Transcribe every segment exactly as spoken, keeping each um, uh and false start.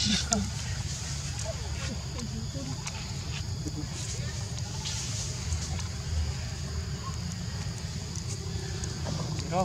Đâu.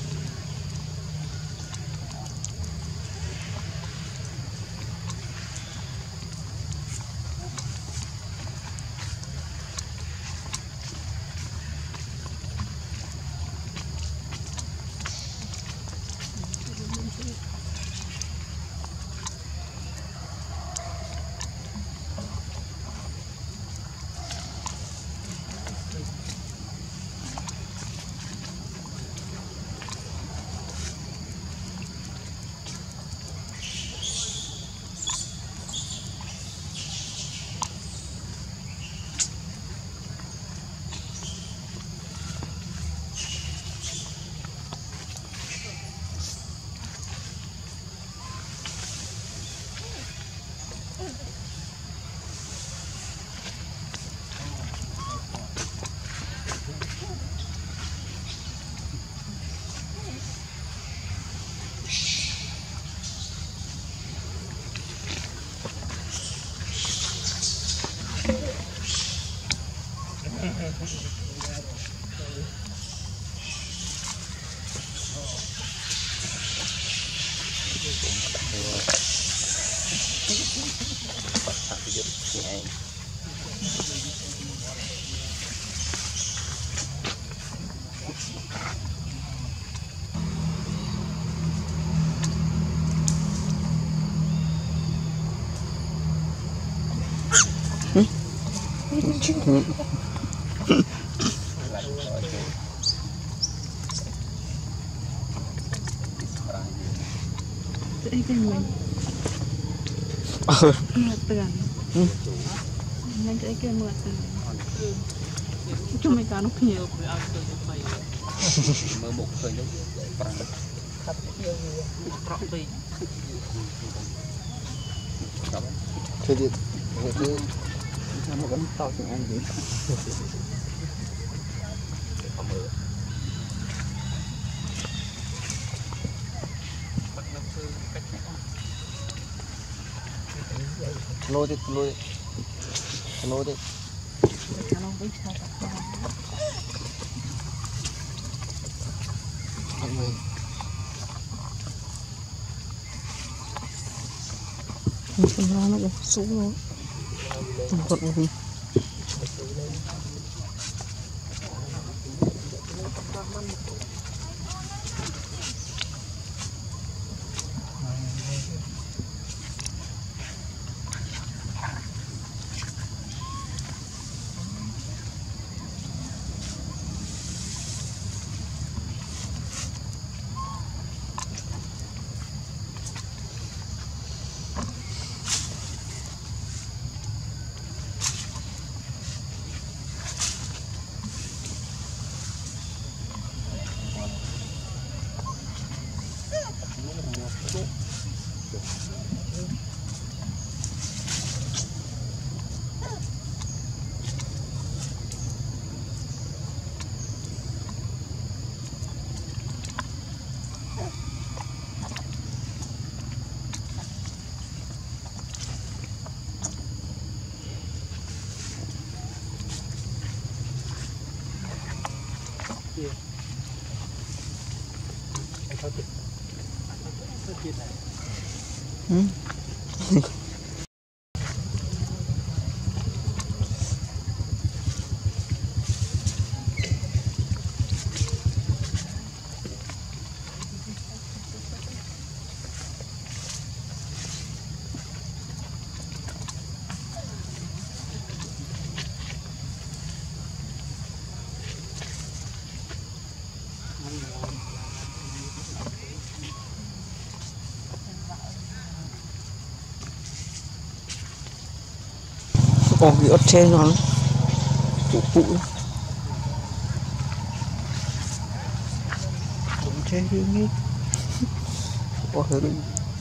Cái cái mình ờ tiền nên cái cái mượn tiền cho mấy cái nó nhiều Mơ một thời lúc thế thì cái nó vẫn to chừng ăn gì lôi đi lôi lôi đi nó biết sao tập ăn mình nó nó xuống luôn từng cột luôn ừ. Ồ, cái ớt tre ngon phụ phụ ớt tre riêng hết ồ, hơi đúng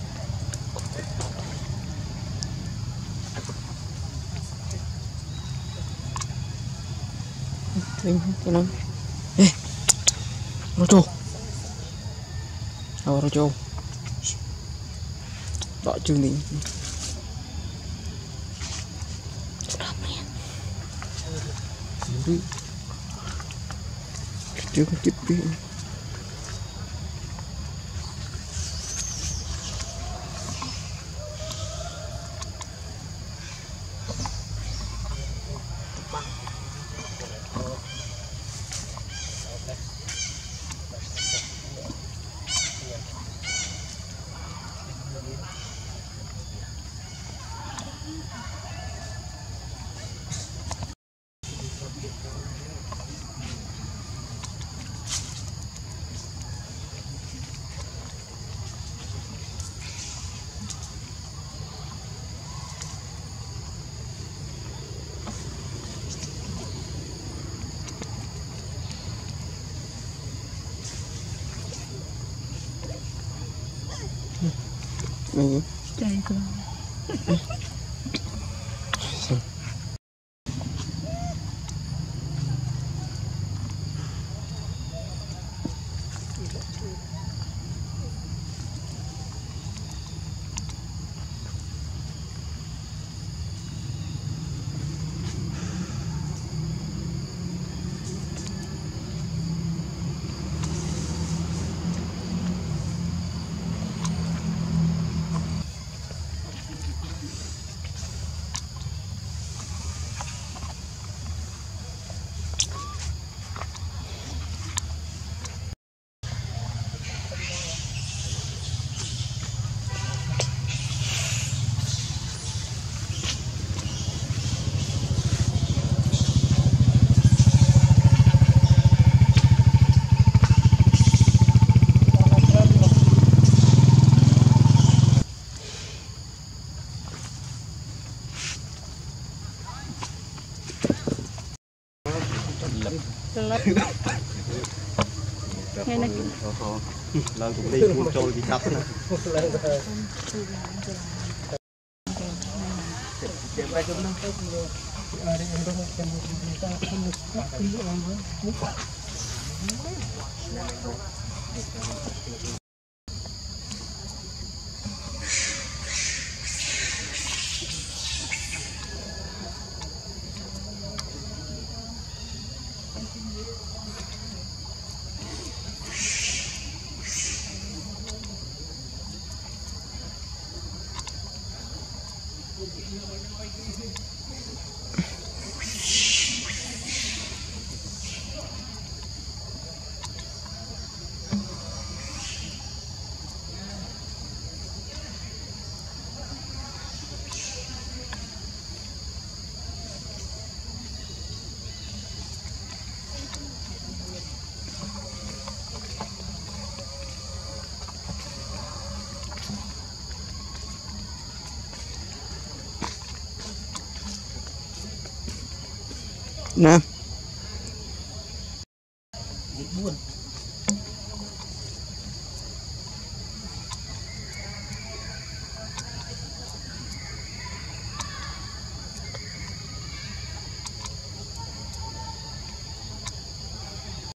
Linh cho nó ê nó trâu nó trâu đọ chương định Chưa có chích đi. Ừ. Chạy cơ. Nghe nó lần cũng đi cuốn trôi bị đập nè. Nè.